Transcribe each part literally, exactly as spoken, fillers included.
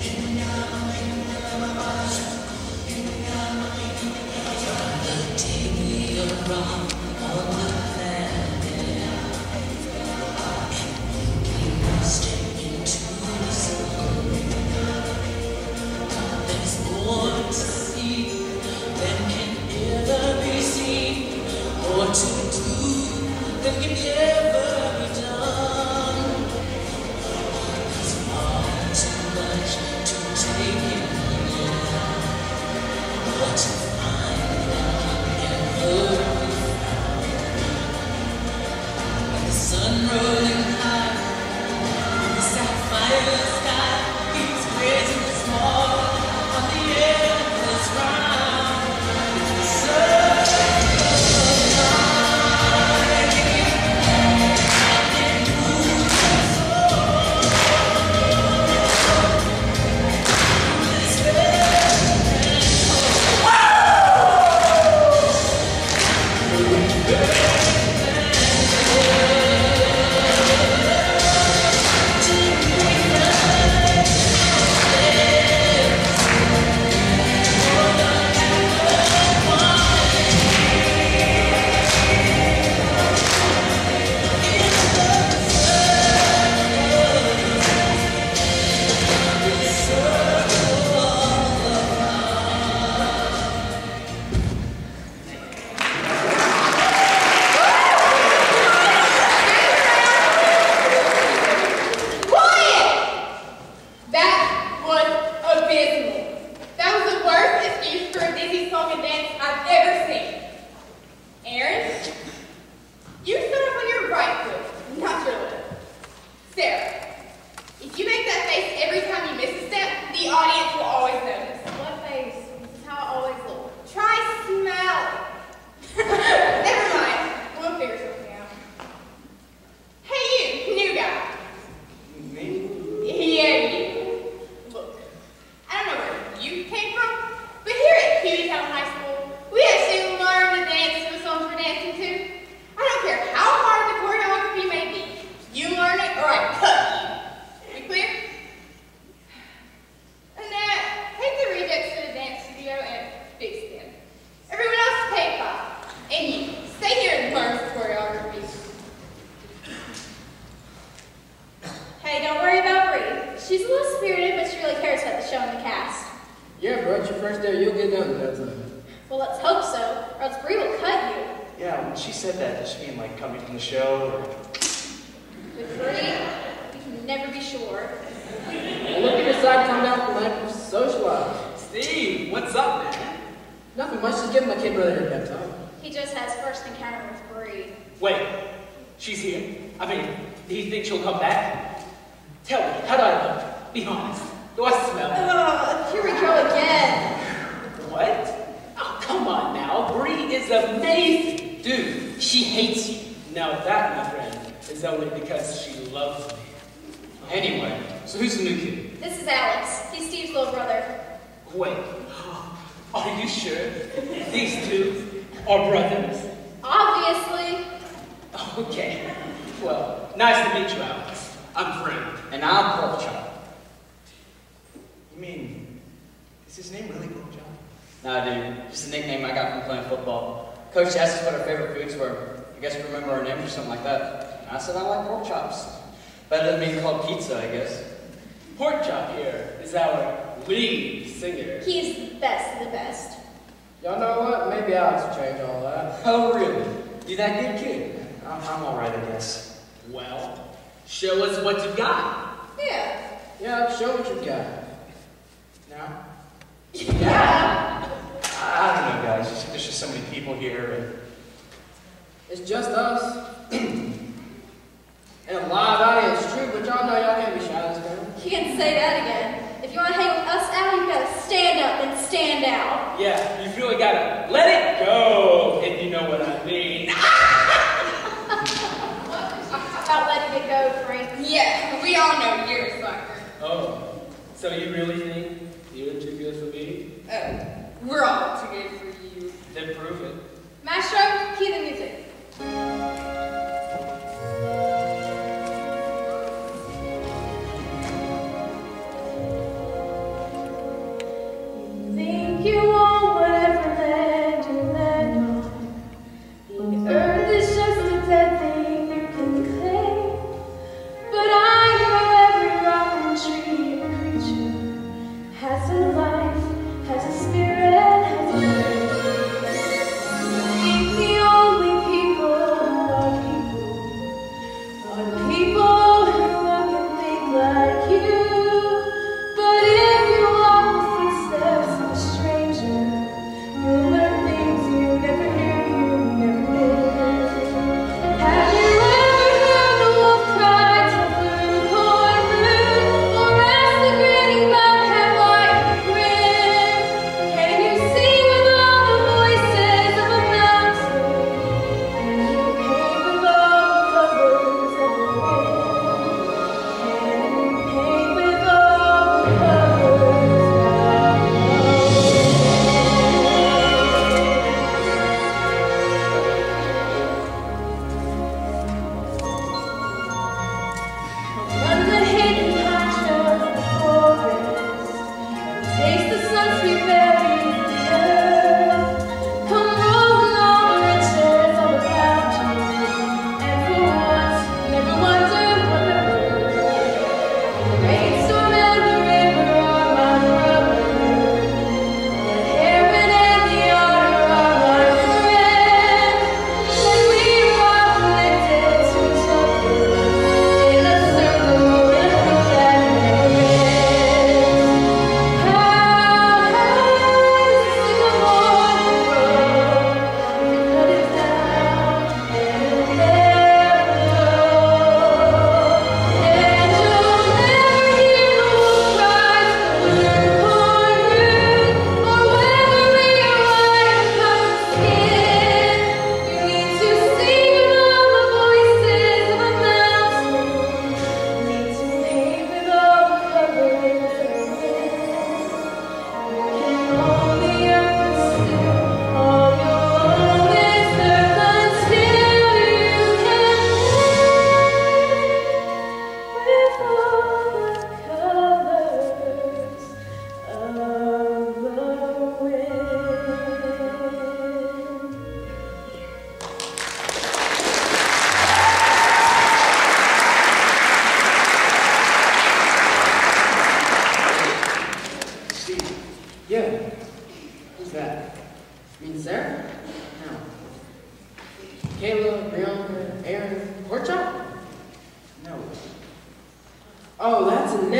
Coach asked us what our favorite foods were. I guess we remember our names or something like that. And I said I like pork chops. Better than being called pizza, I guess. Pork chop here is our lead singer. He's the best of the best. Y'all know what? Maybe Alex will change all that. Oh, really? You that good kid? I'm, I'm all right, I guess. Well, show us what you got. Yeah. Yeah, show what you got. Now? Yeah. I don't know, guys. There's there's just so many people here. And it's just us. And a live audience, true, but y'all know y'all can't be shy this time. You can say that again. If you want to hang with us, Al, you gotta stand up and stand out. Yeah, you really gotta let it go, if you know what I mean. About letting it go, Frank. Yeah, we all know you're a sucker. Oh, so you really think you're too good for me? Oh, we're all too good for you. Then prove it. Maestro, cue the music.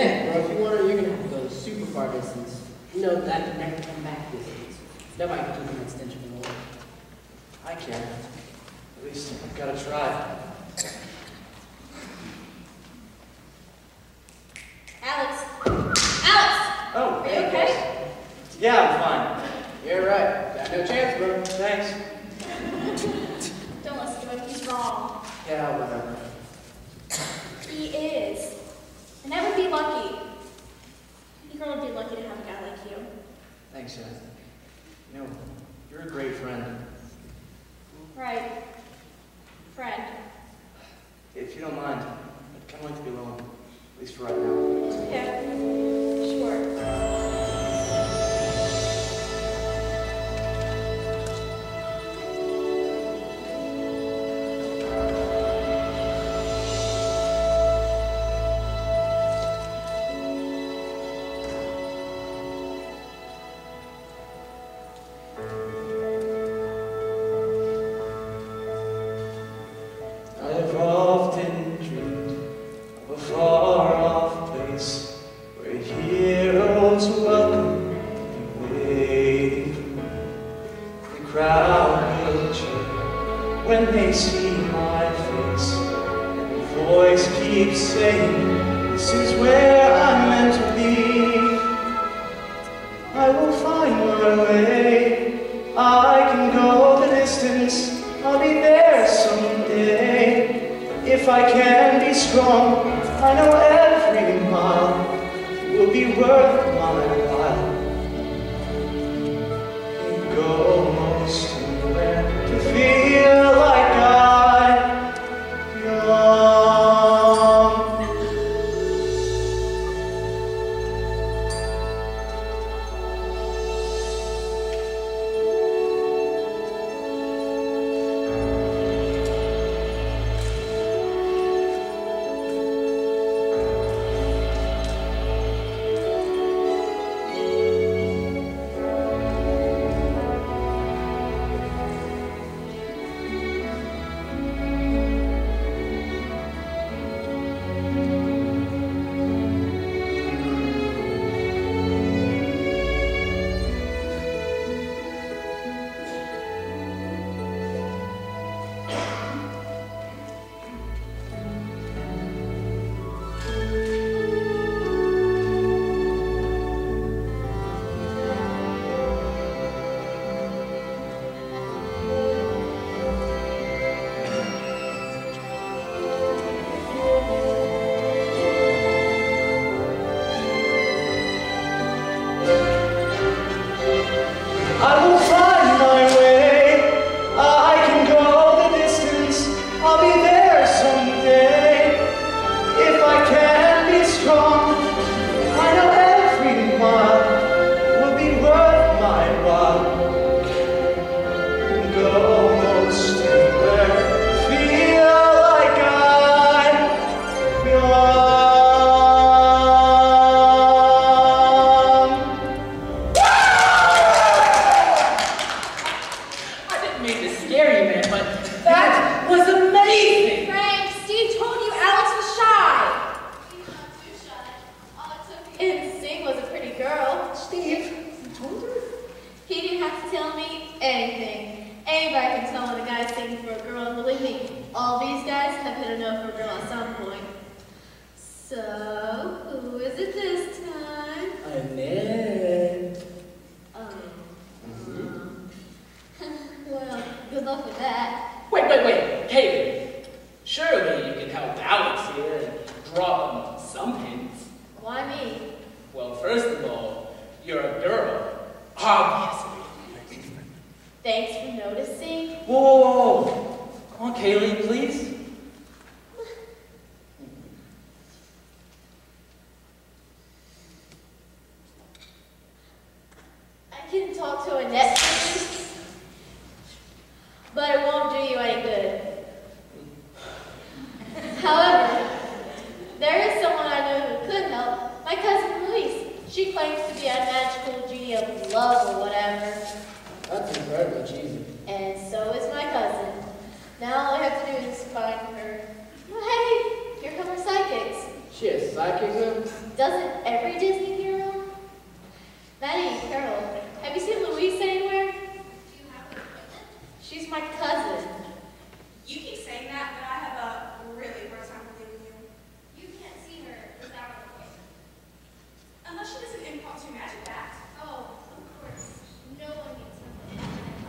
Yeah, bro, if you want her, you're gonna have to go the super far distance. You know, that never come back distance. Nobody can keep an extension from the I can. At least I've got to try. Alex. Alex! Oh, Are you okay? Yeah, I'm fine. You're right. Got no chance, bro. Thanks. Don't listen to him, he's wrong. Yeah, whatever. He is. And I would be lucky. Any girl would be lucky to have a guy like you. Thanks, Jen. You know, you're a great friend. Right. Friend. If you don't mind, I'd kind of like to be alone, at least for right now. Yeah. Sure. I've often dreamed of a far-off place where heroes welcome and waiting for me. The crowd will cheer when they see my face, and the voice keeps saying, "This is where I'm meant to be." I will find my way. I can go the distance. I'll be there someday. If I can be strong, I know every mile will be worth my while. You go most anywhere to feel like I belong. I will find my way. I can go the distance. I'll be there someday. If I can be strong, I know every mile will be worth my while. Go most anywhere, feel like I belong. I didn't mean to scare you, man, but that was amazing! Frank, Steve told you Alex was shy. He's not too shy. All it took is And Sing was a pretty girl. Steve, you told her? He didn't have to tell me anything. Anybody can tell when a guy's singing for a girl, and believe me, all these guys have hit a note for a girl at some point. So, who is it this time? Annette. Um, well, good luck with that. Wait, wait, wait, hey, surely you can help Alex here and drop him some hints. Why me? Well, first of all, you're a girl, obviously. Thanks for noticing. Whoa, whoa, whoa. Come on, Kayla, please. I can talk to Annette, please, but it won't do you any good. However, there is someone I know who could help. My cousin Louise. She claims to be a magical genie of love or whatever. That's incredibly cheesy. And so is my cousin. Now all I have to do is find her. Oh, hey, here come her psychics. She has psychics now? Doesn't every Disney hero? Maddie and Carol, have you seen Louise anywhere? Do you have an equipment? She's my cousin. You keep saying that, but I have a really hard time believing you. You can't see her without an equipment. Unless she does an impromptu magic act. Oh, of course. No one gets something.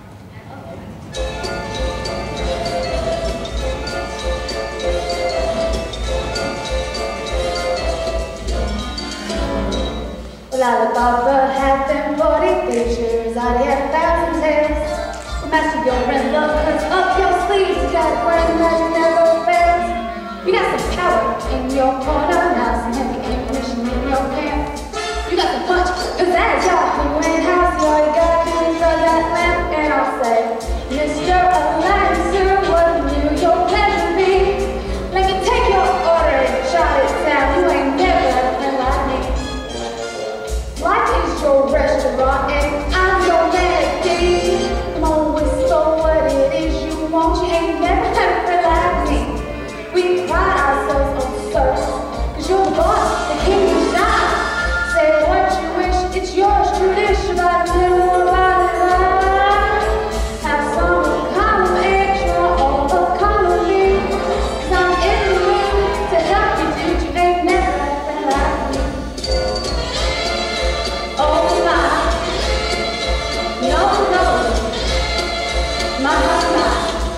Well, Alibaba had them forty pictures, I had a thousand tales. Well, master, you're in love, cause up your sleeves, you got a brain that never fails. You got some power in your corner, now some heavy ammunition in your pants. You got some punch, cause that is your who ain't house, all you gotta do is throw that lamp, and I'll say, Mister Aladdin, sir, what will your pleasure be? Let me take your order and jot it down, you ain't never been like me. Life is your restaurant and I'm your mannequin. Come on, whistle what it is you want. You ain't never had a friend like me. We pride ourselves on service, cause you're the boss, the king of shine. Say what you wish, it's yours, tradition, but a little more about it. Have some of column extra, all of column me. Cause I'm in the room to help you, dude. You ain't never had a friend like me. Oh my, no, no, my, my, my.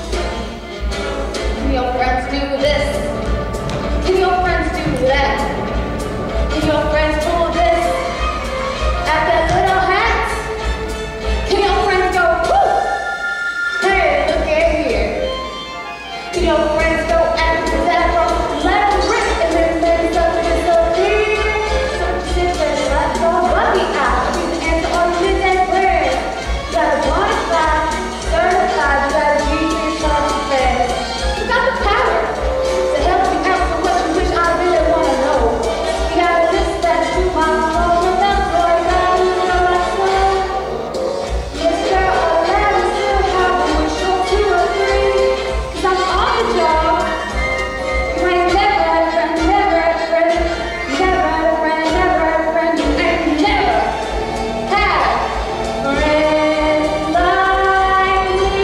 Can your friends do this? Can your friends do that? Can your friends pull this at that little hat? Can your friends go, whoo? Hey, look at here. Can your friends go after that rope? Let them rip and then let it up and disappear. So you sit there like your buggy out. You the answer or you did that prayer. You got a bonafide, certified, you got a G three charge fair. You got the power to help you out for what you wish I really want to know. You got a list that's too miles long, and that's all you got to know like that. Mister Aladdin, still have a wish or two or three. Cause I'm on the job. You ain't never had a friend, never had a friend. Never had a friend, never had a friend. You ain't never had a friend like me.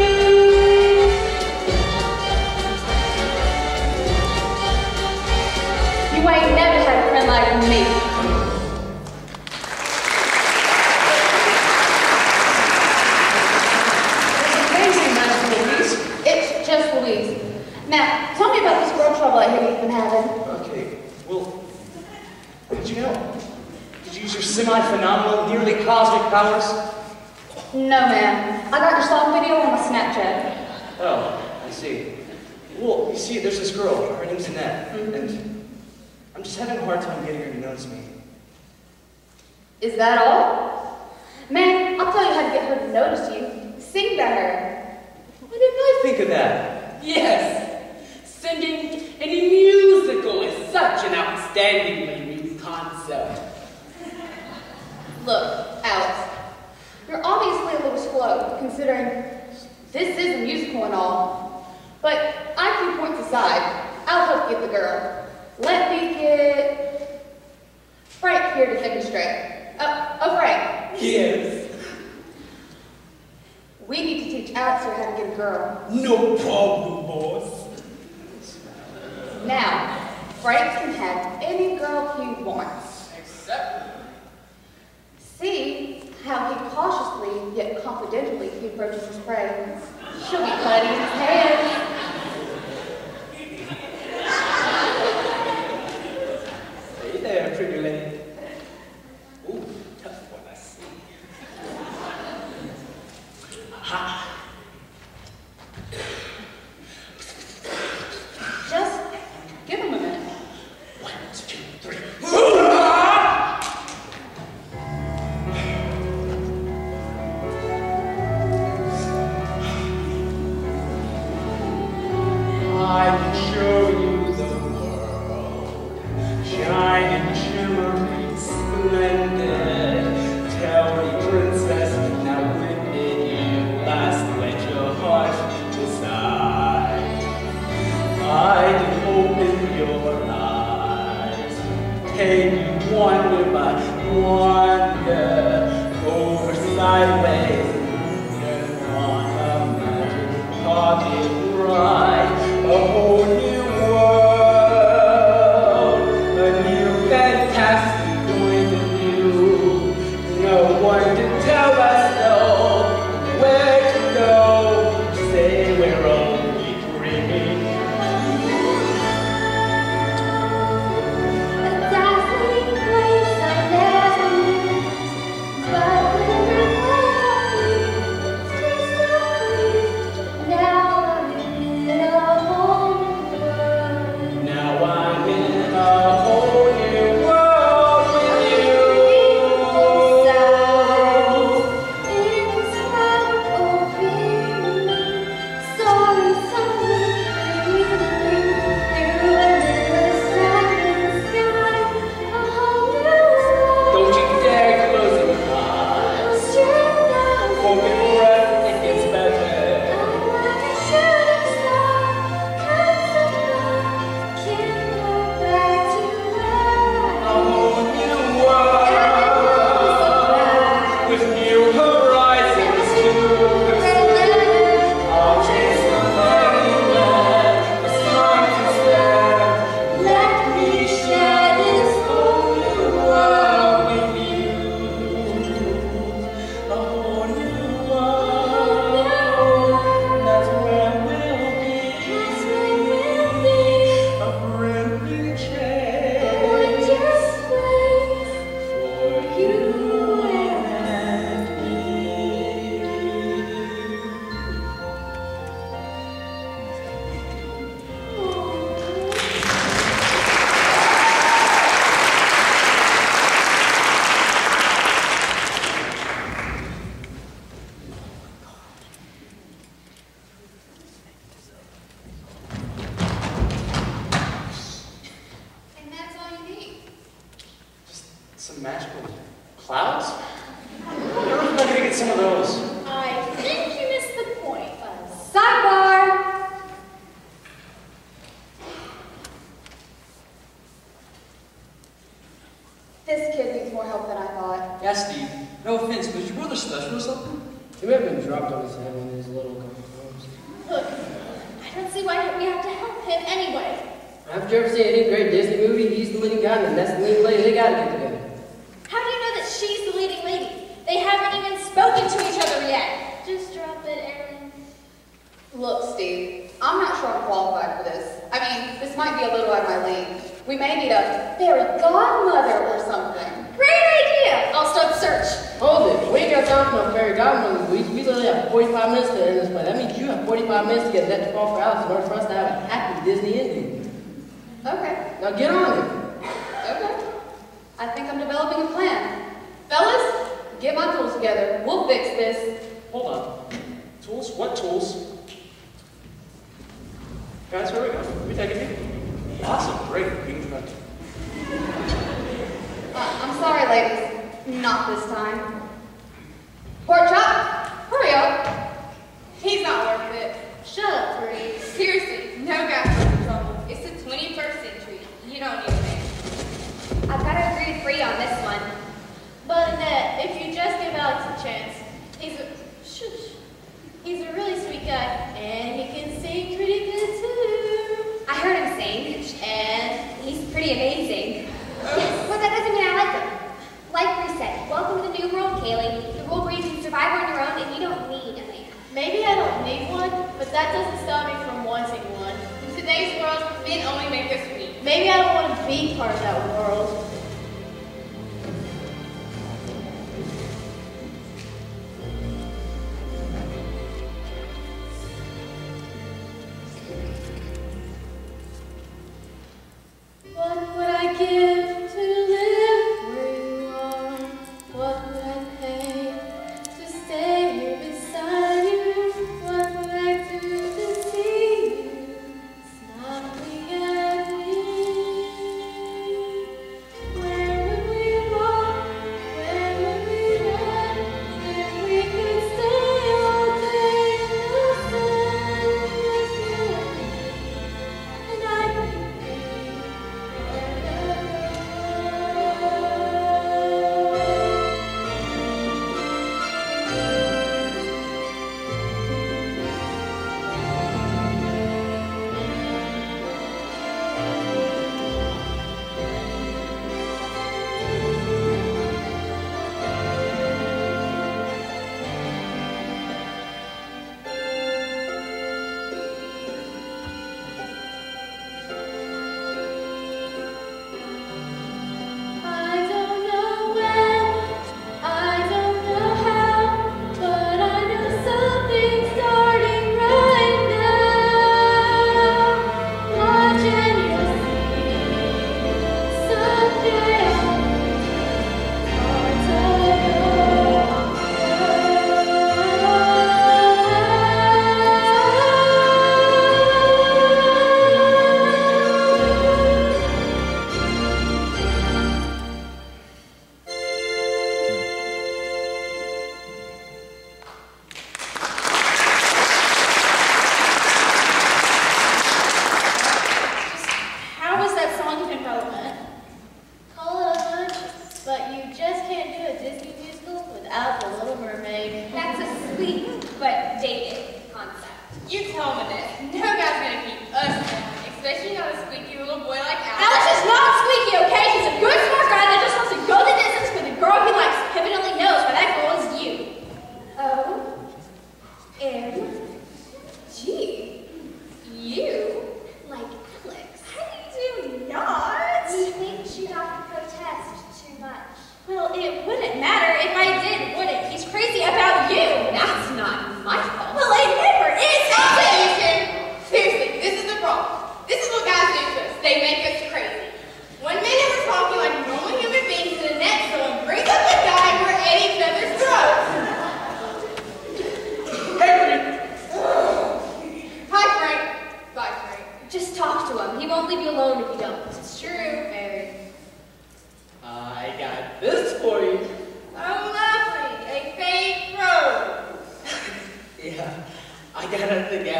You ain't never had a friend like me. Amazing, Madam Louise. It's just Louise. Now, tell me about this girl trouble I hear you've been having. Okay, well, did you know? Did you use your semi-phenomenal, nearly cosmic powers? No, ma'am. I got your song video on my Snapchat. Oh, I see. Well, you see, there's this girl, her name's Annette, and I'm just having a hard time getting her to notice me. Is that all? Man, I'll tell you how to get her to notice you. Sing to her. Why didn't I think of that? Yes, singing in a musical is such an outstandingly new concept. Look, Alex, you're obviously a little slow, considering this is a musical and all. But I Q points aside, I'll help get the girl. Let me get Frank here to demonstrate. Uh, oh, Frank. Yes, We need to teach Alex here how to get a girl. no problem, boss. Now, Frank can have any girl he wants. Except, See how he cautiously yet confidentially he approaches his prey. She'll be cutting his hands. Hey there, pretty lady. Ooh, tough one, I see. Aha. Just give him a minute. One, two, three. wonder by wonder, over sideways, and on a magic pocket ride, a whole new world, a new fantastic point of view. No one to tell us no, where to go, say we're only dreaming. A dazzling place I've never been, but when I taste so sweet, now I'm in a whole new world. Now I'm in a whole new world with you. Don't you dare close your eyes. Hold your breath, it gets better. A whole new world with new horizons to pursue. I'll chase the anywhere, the sun to stand. Let me share this whole new world with you. A whole new world, that's where we'll be. A brand new chance for you and me. And that's all you need. Just some magical clouds? Where am I gonna get some of those? I think you missed the point. Sidebar! This kid needs more help than I thought. Yeah, Steve. No offense, but is your brother special or something? He may have been dropped on his head when he was little a couple times. Look, I don't see why we have to help him anyway. Haven't you ever seen any great Disney movie? He's the leading guy and that's the leading lady. They gotta get together. How do you know that she's the leading lady? They haven't even spoken to each other yet. Just drop it, Erin. Look, Steve, I'm not sure I'm qualified for this. I mean, this might be a little out of my league. We may need a fairy godmother or something. Great idea! I'll start the search. Hold it. We ain't got time for no fairy godmothers. We, we literally have forty-five minutes to end this play. That means you have forty-five minutes to get that to fall for Alice in order for us to have a happy Disney ending. Okay, Now get on it. okay. I think I'm developing a plan. Fellas, get my tools together. We'll fix this. Hold on. Tools? What tools? Guys, here we go. We take it. Awesome, great. We can try. Uh, I'm sorry, ladies. Not this time. Pork chop, hurry up. He's not worth it. Shut up, Bree. Seriously, no gas for trouble. It's the twenty-first century. You don't need a man. I've got to agree with Bree on this one. But Annette, if you just give Alex a chance, he's a shush. He's a really sweet guy, and he can sing pretty good too. I heard him sing, And he's pretty amazing. But that doesn't mean I like him. Like Bree said, welcome to the new world, Kaylee. The world where you can survive on your own and you don't need a man. maybe I don't need one, but that doesn't stop me from wanting one. In today's world, men only make us weak. Maybe I don't want to be part of that world. What would I give to live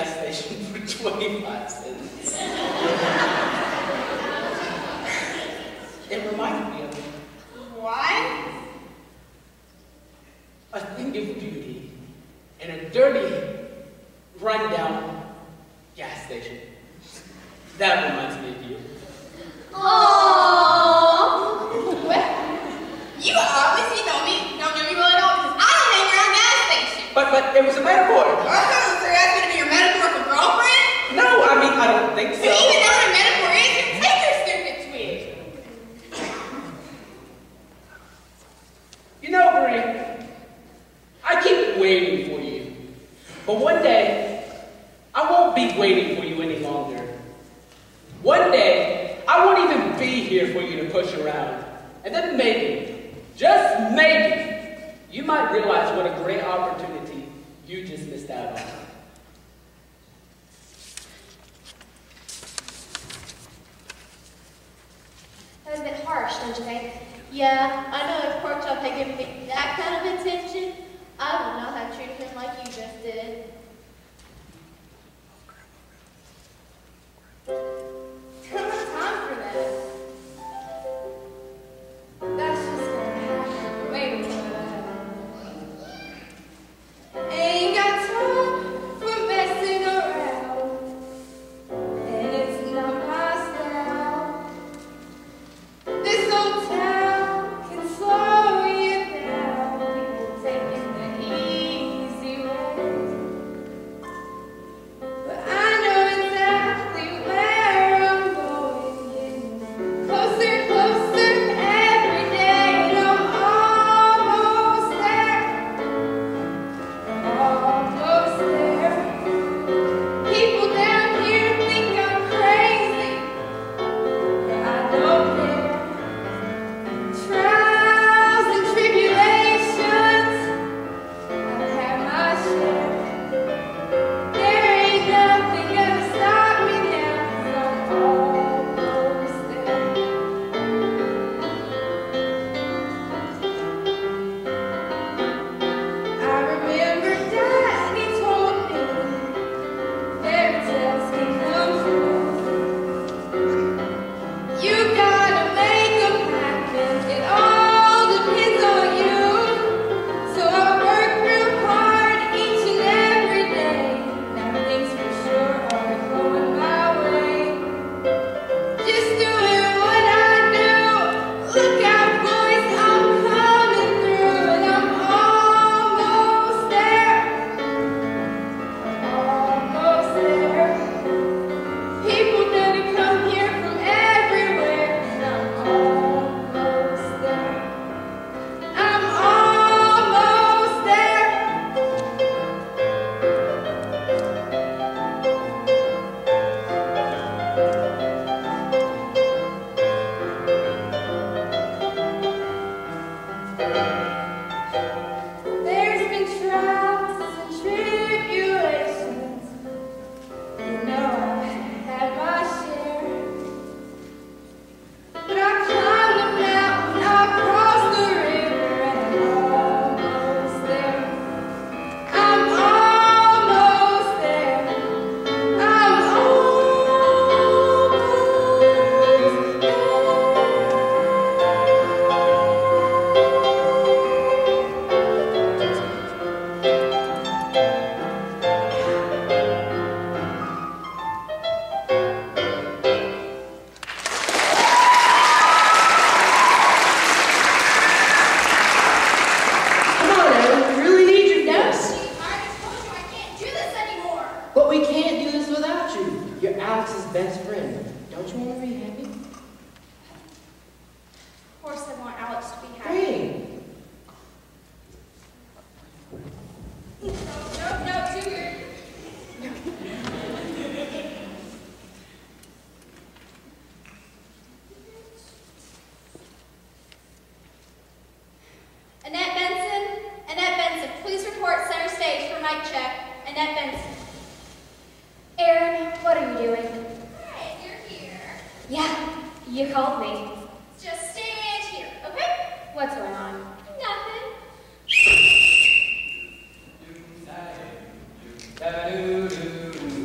gas station for twenty-five cents. It reminded me of Why? a thing of beauty in a dirty, rundown gas station. That reminds me of you. Aww. Well, you obviously don't me, don't know me well at all because I don't hang around gas stations. But but it was a metaphor. Oh, so that's gonna be your metaphorical girlfriend? No, I mean I don't think so. But even though what a metaphor is, you take her stupid twig. You know, Bree, I keep waiting for you. But one day, I won't be waiting for you any longer. One day, I won't even be here for you to push around. And then maybe, just maybe, you might realize what a great opportunity you just missed out on. That was a bit harsh, don't you think? Yeah, I know if Porkchop had given me that kind of attention, I would not have treated him like you just did. Don't have time for that. That's just gonna happen way before that. Ain't got time for messing around, and it's not my style. This old town can slow you down. People taking the easy way. But I know exactly where I'm going, getting closer, closer every day, and I'm almost there, almost there. People down here think I'm crazy, but I don't care. Trials and tribulations, I've had my share. There ain't nothing gonna stop me now, 'cause I'm almost there. I remember Daddy told me fairy tales can come true. You gotta make 'em happen, it all depends on you. So I work real hard each and every day. Now things for sure are going my way. Just doing what I do. Look out, boys, I'm coming through, and I'm almost there. Almost there. People gonna come here from everywhere, and I'm almost there. I'm almost there. There's been trials and tribulations. You know I've had my share. But I climbed the mountain, I crossed the river, and I'm almost there. I'm almost there. I'm almost there. Come on, Ellen, we really need your desk. I already told you I can't do this anymore. But we can't do this without you. You're Alex's best friend. Don't you want to be happy? Of course I want Alex to be happy. Hey. No, no, no, too weird. Annette Benson, Annette Benson, please report center stage for mic check. Annette Benson. Aaron, what are you doing? Hey, you're here. Yeah, you called me. Just stand here, okay? What's going on? Nothing. Da-ba-doo-doo.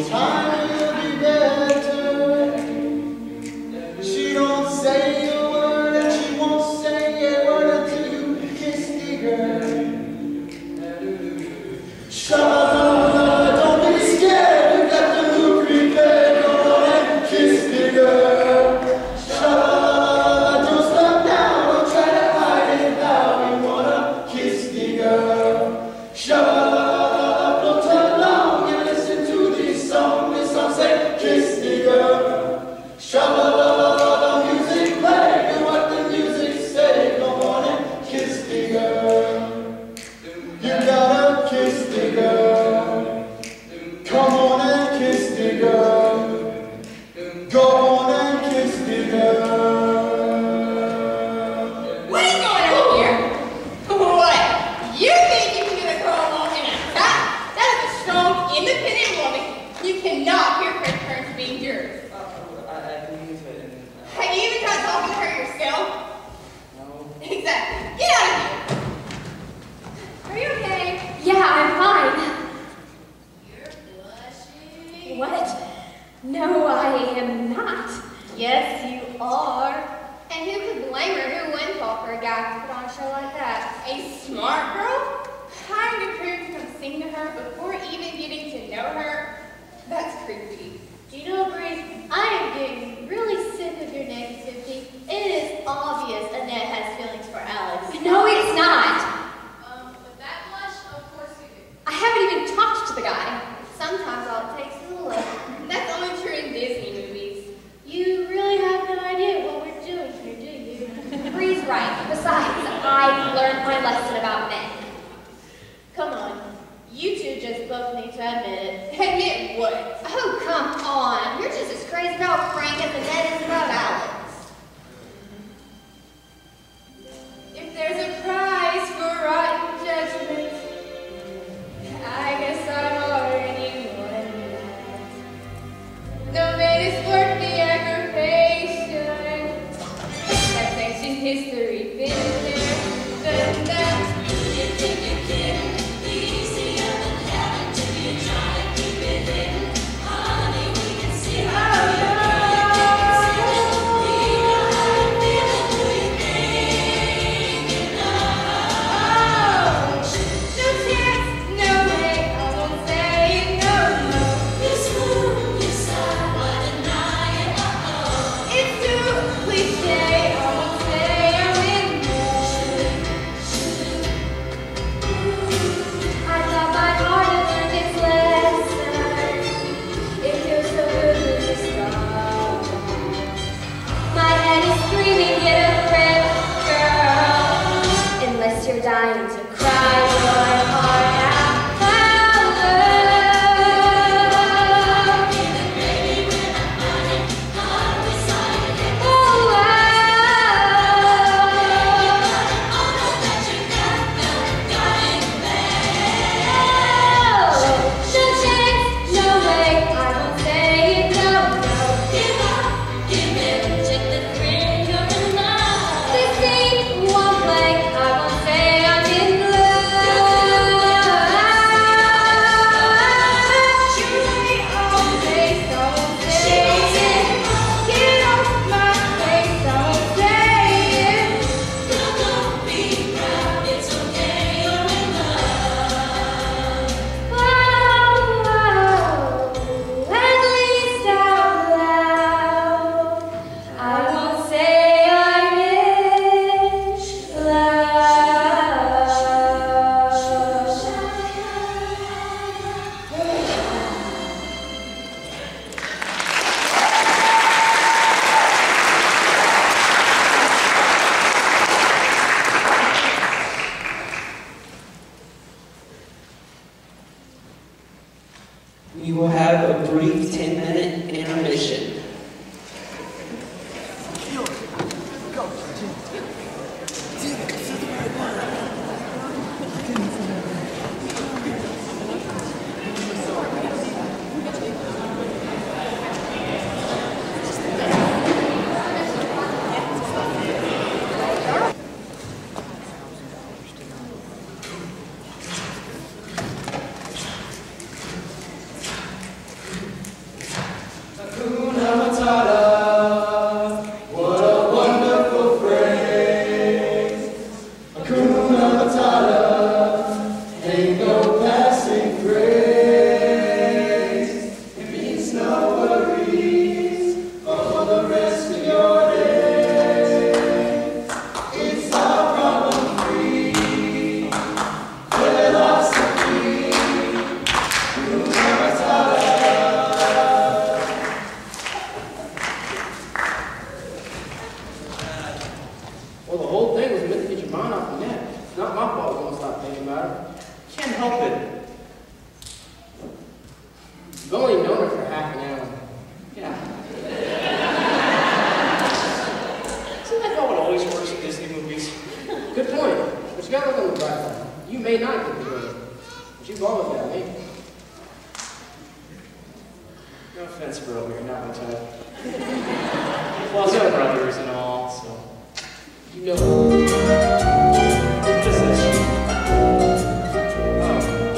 time will be better. She don't say a word and she won't say a word until you kiss the girl. Sha-la-la-la, don't be scared, you got the mood prepared. Go on and kiss the girl. Sha-la-la-la, don't stop now, don't try to hide it now. You wanna kiss the girl. Sha-la-la-la, float along and listen to this song. This song say, kiss the girl. Sha-la-la-la-la, music play, and what the music say. Go on and kiss the girl. You gotta kiss the girl. Come on and kiss the girl. Go on and kiss the girl. What is going on here? What? You think you can get a girl along in a trap? That is a strong, independent woman. You cannot peer pressure her into being yours. Uh, I, I believe it. And, uh, Have you even tried talking to her yourself? no. Exactly. Get out of here. Are you okay? Yeah, I'm fine. You're blushing. What? No, I am not. Yes, you are. And who could blame her? Who wouldn't fall for a guy to put on a show like that? A smart girl? Trying to prove to come sing to her before even getting to know her? That's creepy. Do you know, Bree, I am getting really sick of your negativity. It is obvious Annette has feelings for Alex. No, it's not. Um, with that blush, of course you do. I haven't even talked to the guy. Sometimes all it takes is a look. That's only true in Disney movies. You really have no idea what we're doing here, do you? Bree's right. Besides, I've learned my lesson about men. Come on. You two just both need to admit it. Admit what? Oh, come on. You're just as crazy about Frank as Annette is about Alex. If there's a prize for rotten judgment, I guess I've already won that. No man is worth the aggravation. That's ancient history, been there, done that. You think you can be easier than having to be trying to keep it in. Honey, we can see how you we know how you feel and who you thinking of. No chance, no way, I won't say no, no. You swoon, you sigh, why deny it? Uh-oh. It's too cliche, I won't say I'm in love. I thought my heart had learned its lesson. It feels so good when you're strong. My head is screaming, get a grip, girl. Unless you're dying to cry your heart out loud. Baby, when I'm on it, heart beside it. Oh, All that you got, got, got it back. oh, no chance, no way, I won't say it, no, no. Give up, give in, take the thrill, you're in love. This scene won't play, I won't say I'm in love. Truly all day, so say it. Get off my face, don't say it. Don't be proud, it's okay, you're in love. Whoa, whoa, at least out loud, I won't say I'm in We will have a brief ten minute intermission. Well, the whole thing was meant to get your mind off the net. It's not my fault you won't stop thinking about it. Can't help it. You've only known her for half an hour. Yeah. Isn't that how it always works in Disney movies? Good point. But you gotta look on the bright side. You may not get the girl, but you've always got me. No offense, bro, but you're not my type. Plus, we're brothers and all, so. You know. What is this? Oh.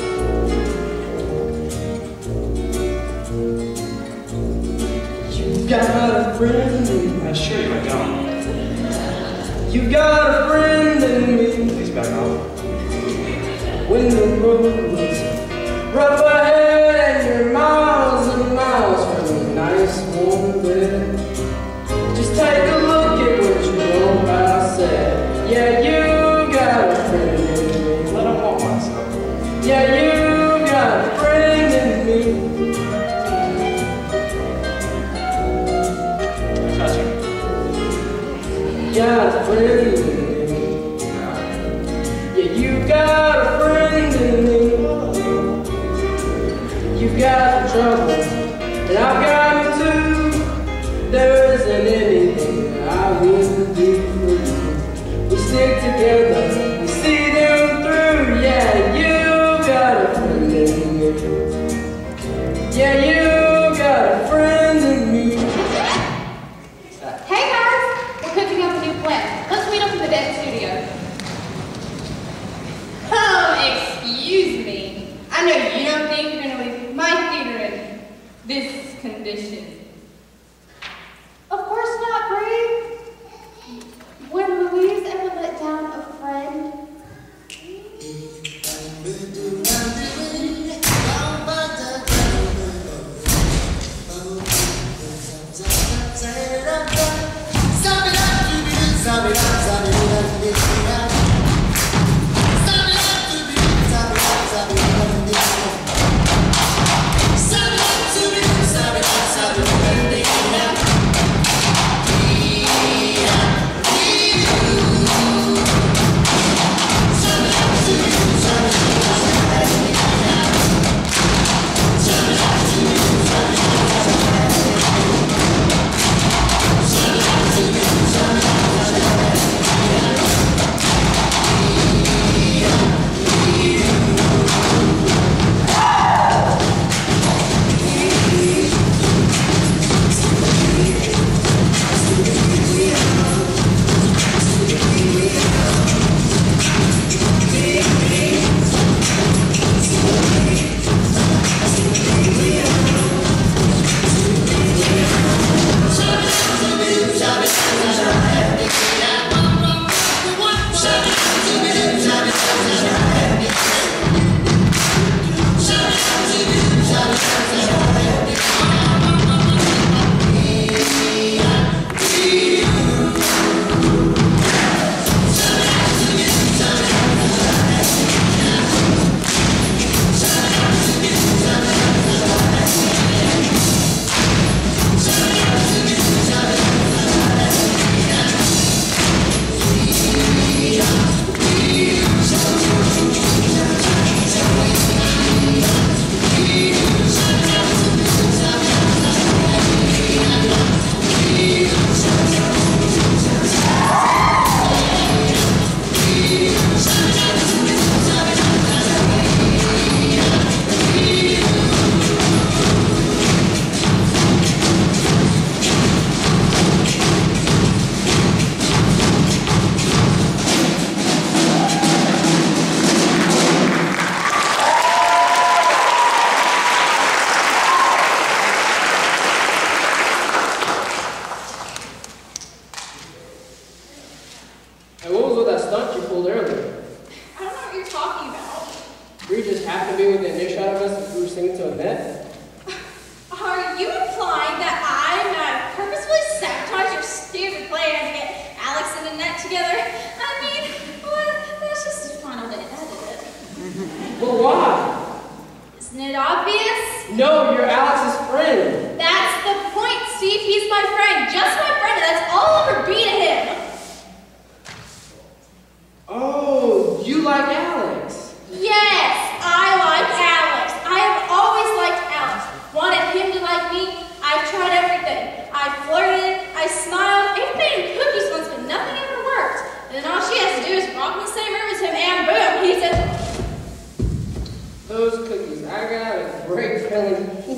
You got a friend in I assure you I don't. You got a friend in me. Please back off. When the road was rough ahead and you're miles and miles from a nice warm bed, just take a look at what you know I said. Yeah, you got a friend in me. Let him walk myself. Yeah, you got a friend in me. Touching. Got a friend in me. Yeah, you got a friend in me. You've got some trouble, and I've got them too. There isn't anything that I wouldn't do for you. We stick together, we see them through. Yeah, you got a friend in me. Yeah, you got a friend in me. Hey guys, we're cooking up a new plan. Let's meet up in the dance studio. Oh, excuse me. I know you don't think you're gonna leave my theater in this condition. Of course not, Bree. Would Louise ever let down a friend?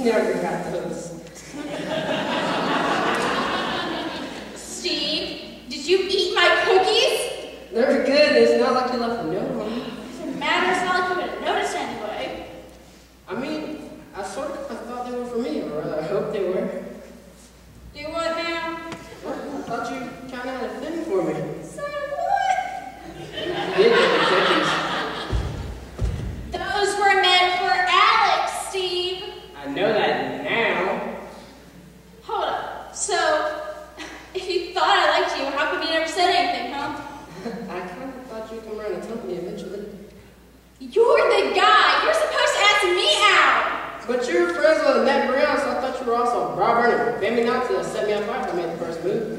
never got those. Steve, did you eat my cookies? They're good. It's not like you left a note on them. Doesn't matter, it's not like you would have noticed anyway. I mean, I sort of I thought they were for me, or rather, I hope they were. Do what now? Well, I thought you kind of had a thing for me. So what? You did get the cookies. Those were meant for Alex, Steve. I know that now. Hold up. So, if you thought I liked you, how come you never said anything, huh? I kind of thought you'd come around and tell me eventually. You're the guy. You're supposed to ask me out. But you were friends with Matt Brown, so I thought you were also Robert and Bambi Nazi that set me on fire if I made the first move.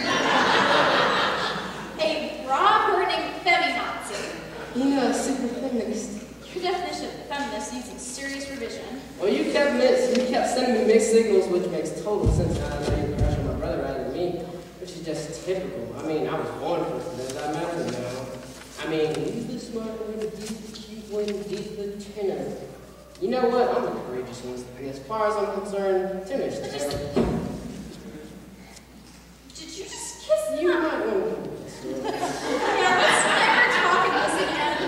A raw-burning feminazi. You know, a super feminist. Your definition of feminist needs some serious revision. Well, you kept mixed, you kept sending me mixed signals, which makes total sense now that you're crushing my brother rather than me, which is just typical. I mean, I was born for this. I imagine now. I mean, he's the smart one, he's the cute one, he's the tenor. You know what? I'm the courageous one. And as far as I'm concerned, tennis. But just... Did you just kiss me? You might want to do this. Yeah, let's never talk about this again.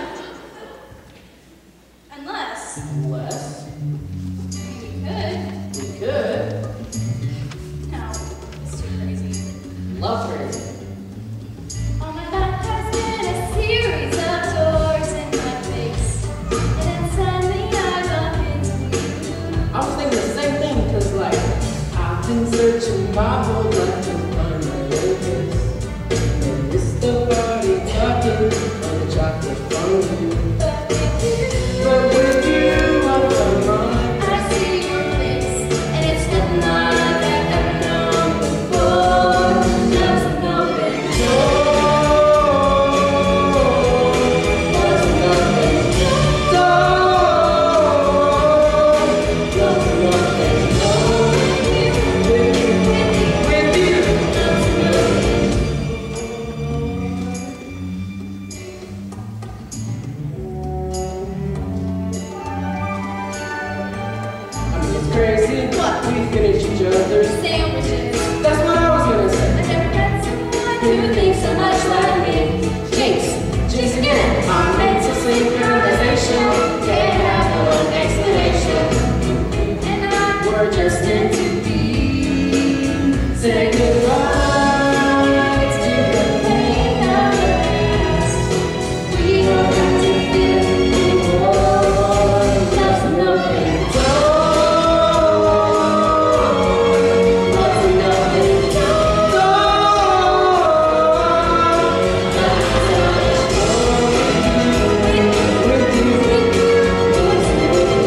Unless... Unless? We could. We could. No, it's too crazy. Love crazy. All my life has been a series of doors in my face. And then suddenly I bump into you. I was thinking the same thing, because, like, I've been searching my whole life to find my little kiss. And it's the party talking and the chocolate from you. But with you, But with you, I'm mine. I see your face. And it's nothing I've ever known before. Love's an open door. Love's an open door. Love's an open door. With you, with you, love's an open I mean, it's crazy, but we finish each other's. Sandwiches. That's what I was gonna say. I never met someone who thinks so much like me. Jinx, jinx again. Our mental synchronization can't have no explanation. And I We're just meant to be. Say goodbye to the pain of the past. we don't have to feel anymore. Love's an open door. Love's an open door. With you, with you, love's an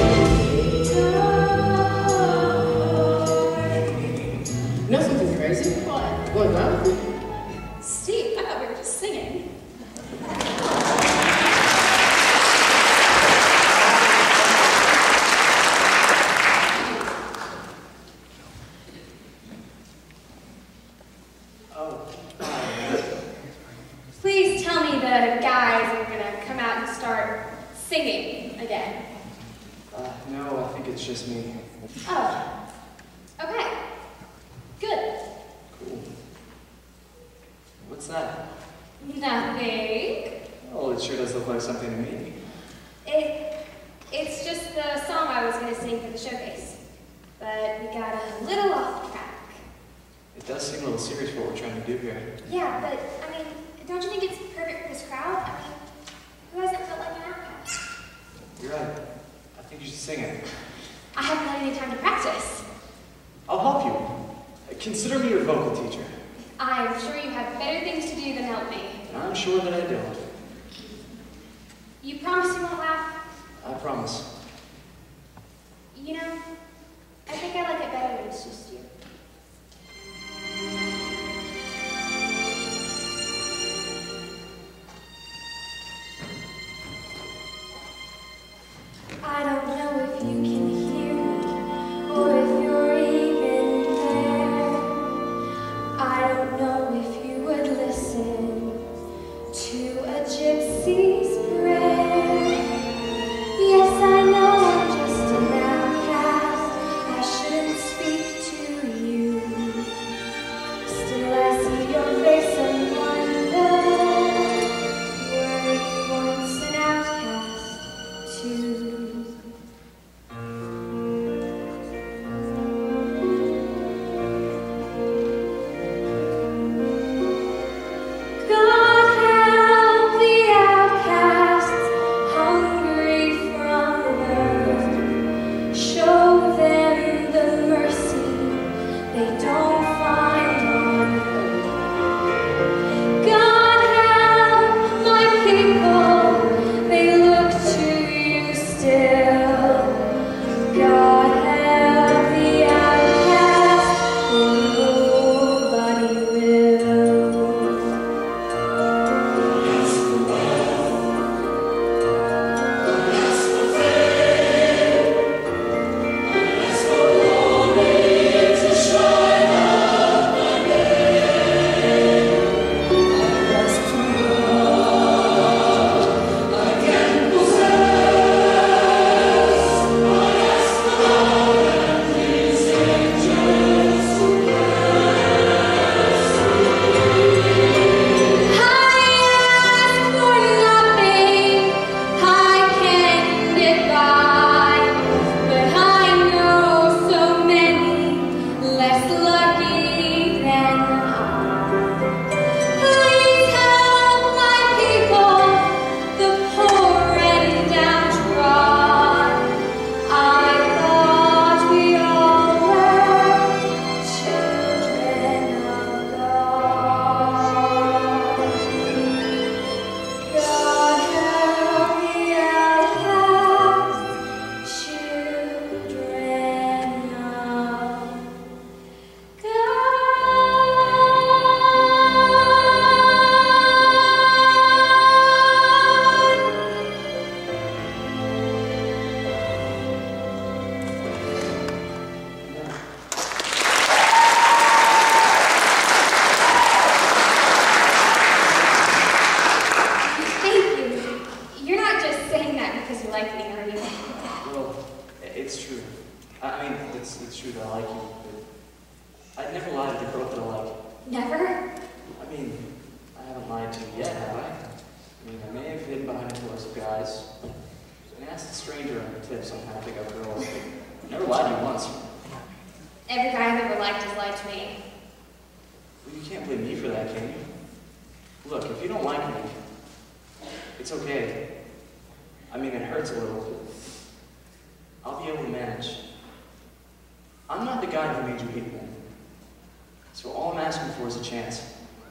You know something crazy? What? Going down with me? Steve, I thought we were just singing. Oh, Please tell me the guys are gonna come out and start singing again. uh, no, I think it's just me. Oh. Okay. Good. Cool. What's that? Nothing. Oh, it sure does look like something to me. It it's just the song I was gonna sing for the showcase. But we got a little off track. It does seem a little serious for what we're trying to do here. Yeah, but I mean, don't you think it's perfect for this crowd? I mean, who hasn't felt like an outcast? You're right. I think you should sing it. I haven't had any time to practice. I'll help you. Consider me your vocal teacher. I'm sure you have better things to do than help me. And I'm sure that I don't. You promise you won't laugh? I promise. You know, I think I like it better when it's just you. I don't know if you can hear me or if you're even there. I don't know if you would listen to a gypsy's prayer. Yes, I know I'm just an outcast. I true that I like you, but I'd never lie to the girl that I like. Never? I mean, I haven't lied to you yet, have I? I mean, I may have hidden behind a chorus of guys, and asked a stranger on tips on how to pick up girls, but I never lied to you once. Every guy I've ever liked has lied to me. Well, you can't blame me for that, can you? Look, if you don't like me, it's okay. I mean, it hurts a little, but I'll be able to manage. I'm not the guy who made you hate men. So all I'm asking for is a chance.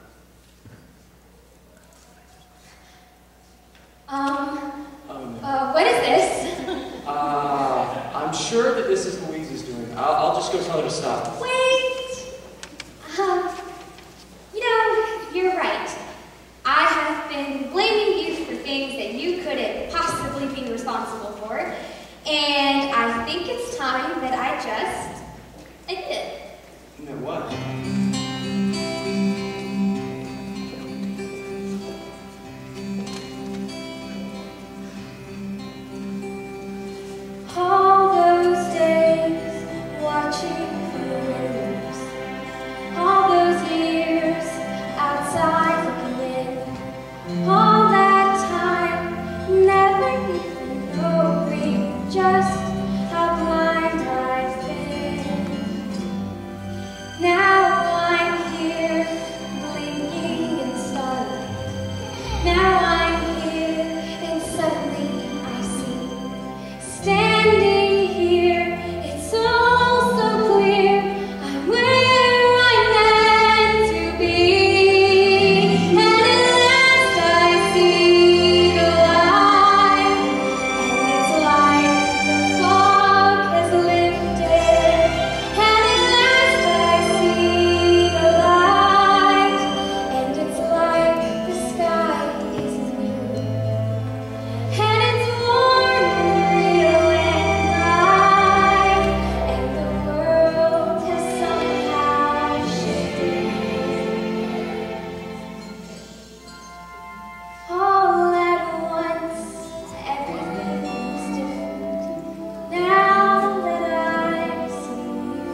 Um, Um, uh, what is this? uh, I'm sure that this is Louise's doing. I'll, I'll just go tell her to stop. Wait! Um, you know, you're right. I have been blaming you for things that you couldn't possibly be responsible for, and I think it's time that I just admit. You know what? All those days watching through windows, all those years outside looking in, all that time never even knowing just how blind I've been. Now I'm here blinking in starlight. Now I'm here and suddenly I see. Standing here, it's all so clear. I'm where I'm meant to be. And at last I see the light. And it's like the fog has lifted. And at last I see the light. And it's like the sky is new. And it's warm and real and bright, and the world has somehow shifted. All at once, everything's different now that I see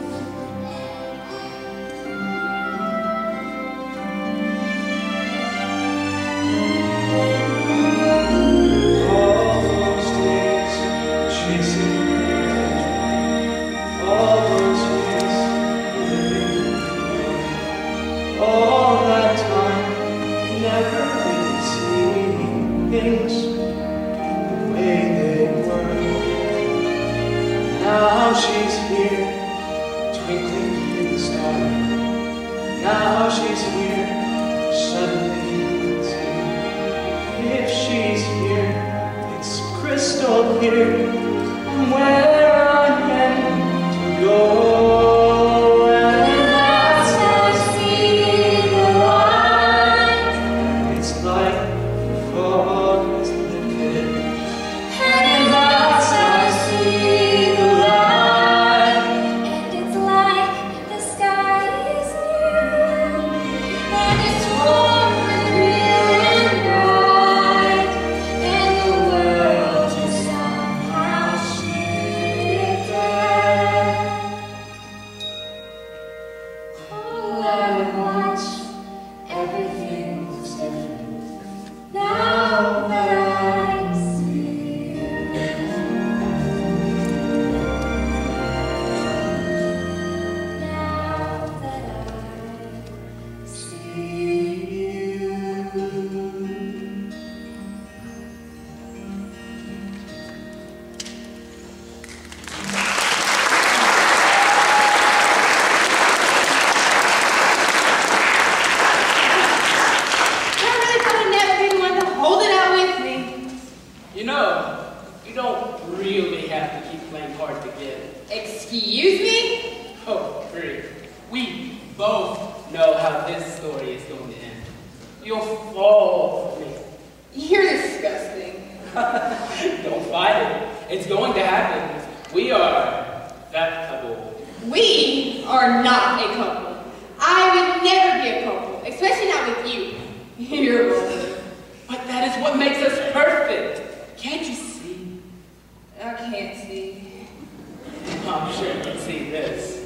All those days chasing the dream, all those years living in the all that time never really seeing things the way they were. Now she's here, twinkling in the starlight. Now she's here, suddenly it's here. If she's here, it's crystal clear. I'm where I'm meant to go. And at last I see the light. It's like the fog has lifted. And at last I see the light. and it's like the sky is new, and it's warm and real and bright, and the world is somehow shifted. All at once, everything looks different now that I see now that I see you. I really thought I'd never be the one to hold it out with me. You know, you don't really have to keep playing hard to get. Excuse me? Oh, great. We both know how this story is going to end. You'll fall for me. You're disgusting. Don't fight it. It's going to happen. We are that couple. We are not a couple. I would never be a couple, especially not with you. You're wrong. But that is what makes us perfect. Can't you see? I can't see. I'm sure you can see this.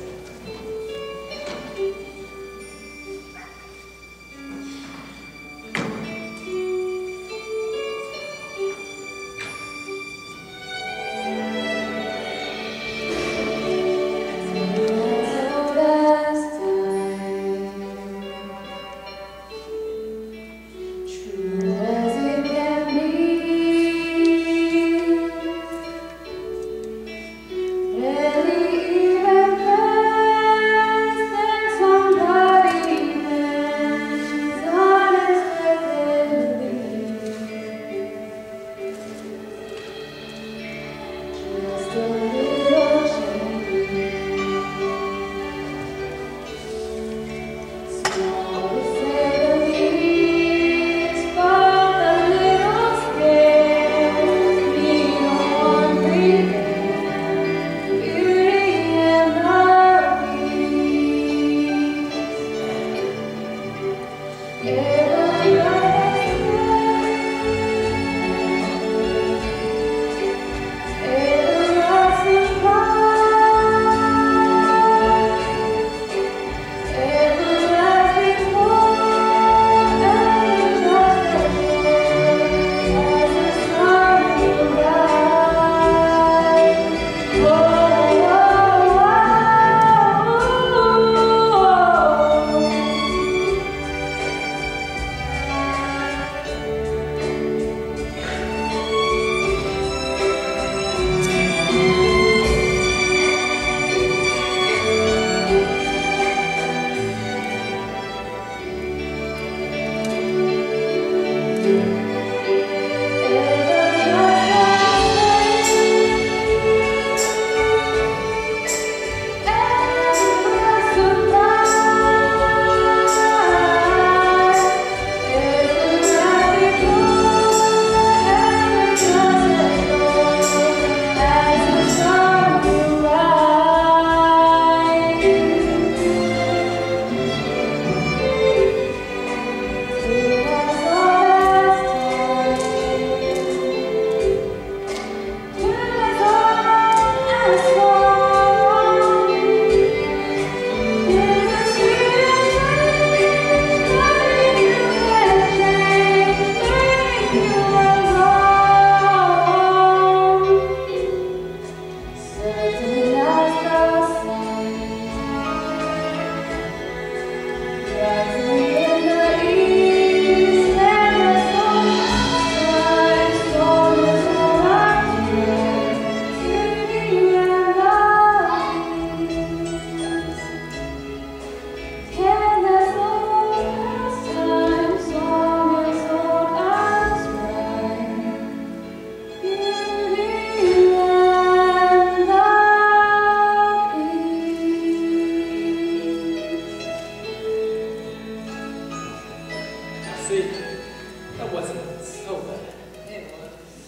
That wasn't so bad. It was.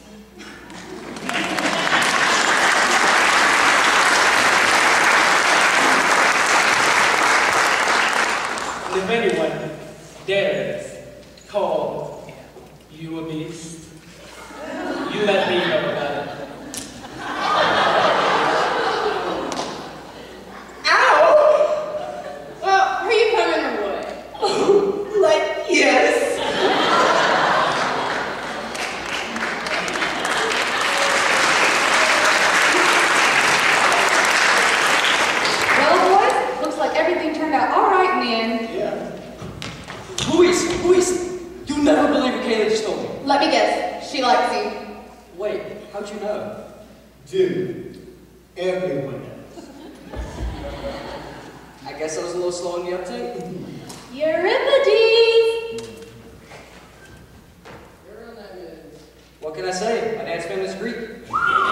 And if anyone dares call you a beast, you let me know about it. Ow! Well, are you coming or what? Oh, like, yes. Well, boys, looks like everything turned out all right in the end. Yeah. Luis, Luis, you'll never believe what Kayla just told me. Let me guess, she likes you. Wait, how'd you know? Dude, everyone knows. I guess I was a little slow on the uptake. Euripides! You're on that move. What can I say? My dad's family's Greek.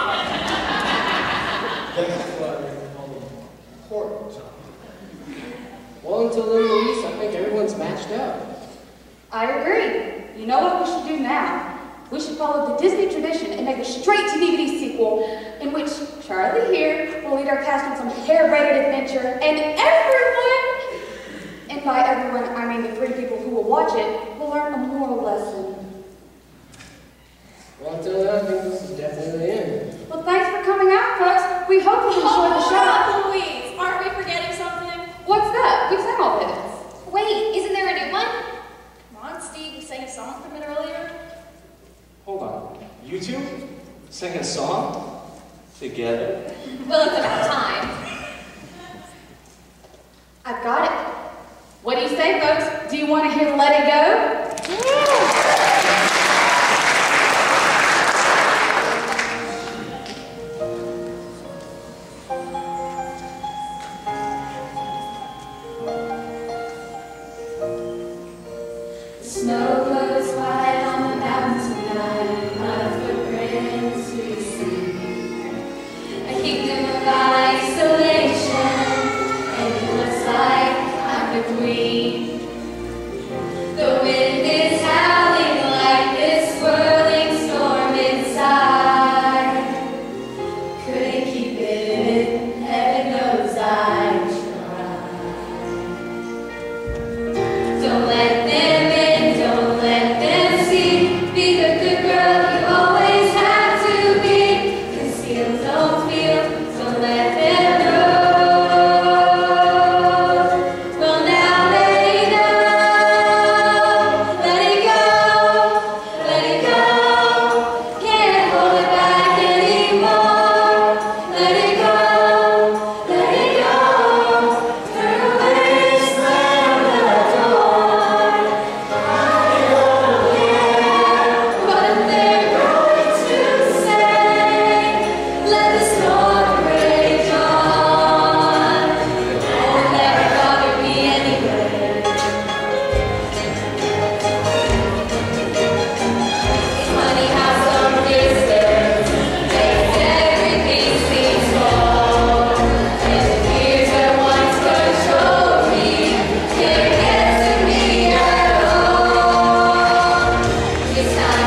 That's why they call them portals. Well, until then, Luis, I think everyone's matched out. I agree. You know what we should do now? We should follow the Disney tradition and make a straight-to-D V D sequel in which Charlie here will lead our cast on some hair-braided adventure, and everyone, and by everyone, I mean the three people who will watch it, will learn a moral lesson. Well, until then, I think this is definitely the end. Well, thanks for coming out, folks. We hope you enjoyed the show. Oh, Louise, aren't we forgetting something? What's that? We've sang all this. Wait, isn't there a new one? Come on, Steve, you sang a song from it earlier. Hold on. You two sing a song together? Well, it's about time. I've got it. What do you say, folks? Do you want to hear Let It Go? Snow glows white on the mountain tonight, my footprints we see. A kingdom of isolation, and it looks like I'm the queen. The wind is howling like this swirling storm inside. Couldn't keep it in, heaven knows I tried. Don't let them in, don't let them see. Be the good girl you always have to be. Conceal, don't feel, don't let them know. Well, now they know. Let it go, let it go. Can't hold it back anymore. Let it go, let it go. Turn away, slam the door. I don't care what they're going to say. Let the storm rage on. Won't let it bother me anyway. It's funny how some distance makes everything seem small. And the fears that once controlled me can't get to me at all. It's time